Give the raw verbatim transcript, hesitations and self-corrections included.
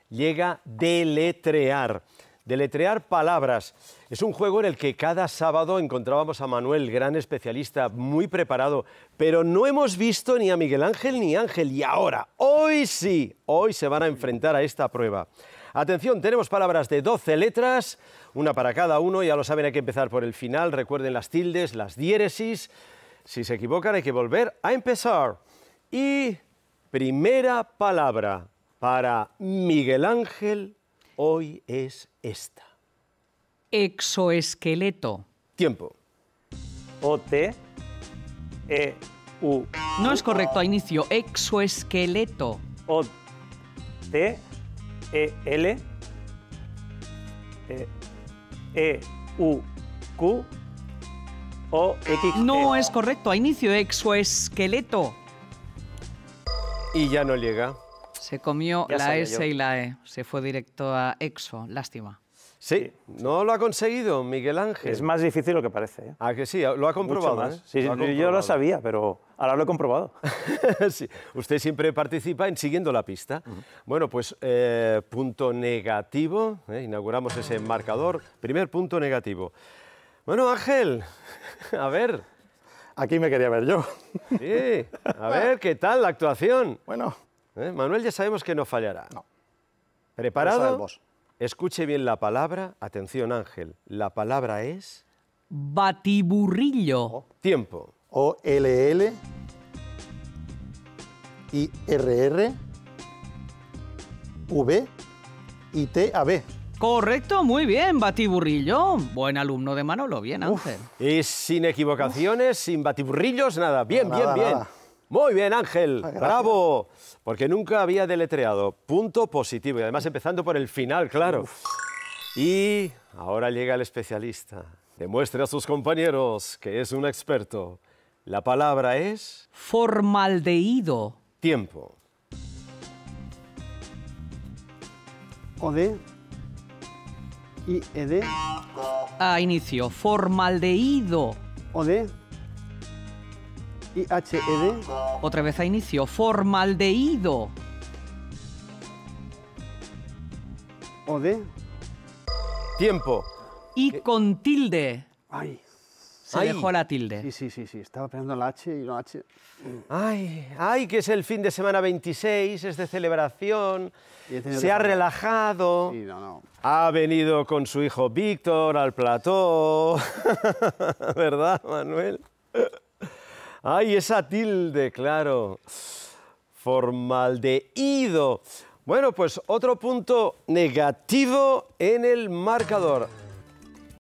Llega deletrear. Deletrear palabras. Es un juego en el que cada sábado encontrábamos a Manuel, gran especialista, muy preparado, pero no hemos visto ni a Miguel Ángel ni a Ángel. Y ahora, hoy sí, hoy se van a enfrentar a esta prueba. Atención, tenemos palabras de doce letras, una para cada uno, ya lo saben, hay que empezar por el final, recuerden las tildes, las diéresis. Si se equivocan hay que volver a empezar. Y primera palabra para Miguel Ángel hoy es esta. Exoesqueleto. Tiempo. O T E U. No es correcto, a inicio. Exoesqueleto. O T E L E U Q O X. No es correcto, a inicio. Exoesqueleto. Y ya no llega. Se comió Ya la sabía S yo. y la E. Se fue directo a exo. Lástima. Sí, no lo ha conseguido Miguel Ángel. Es más difícil de lo que parece, ¿eh? Ah, que sí, lo ha comprobado. Mucho más. ¿eh? Sí, Lo ha sí, yo comprobado. lo sabía, pero ahora lo he comprobado. Sí, usted siempre participa en siguiendo la pista. Uh-huh. Bueno, pues eh, punto negativo, eh, inauguramos ese marcador. Primer punto negativo. Bueno, Ángel, a ver. Aquí me quería ver yo. Sí, a ver, ¿qué tal la actuación? Bueno. ¿Eh? Manuel ya sabemos que no fallará. No. ¿Preparado? Escuche bien la palabra. Atención, Ángel. La palabra es... Batiburrillo. Oh. Tiempo. O L L I R R V I T A B. Correcto, muy bien, batiburrillo. Buen alumno de Manolo, bien, Ángel. Y sin equivocaciones, Uf. sin batiburrillos, nada. Bien, nada, bien, bien. Nada. Muy bien, Ángel. Ay, ¡bravo! Porque nunca había deletreado. Punto positivo. Y además empezando por el final, claro. Uf. Y ahora llega el especialista. Demuestre a sus compañeros que es un experto. La palabra es... Formaldehído. Tiempo. O D I E D. A inicio. Formaldehído. O D I H E D. Otra vez a inicio. Formaldehído. O D. Tiempo. Y con tilde. Ay. Se Ay. dejó la tilde. Sí, sí, sí, sí. Estaba pensando en la H y no H. Ay, ay, que es el fin de semana veintiséis, es de celebración, se ha que... relajado, sí, no, no. ha venido con su hijo Víctor al plató, ¿verdad, Manuel? Ay, esa tilde, claro, formaldehído. Bueno, pues otro punto negativo en el marcador.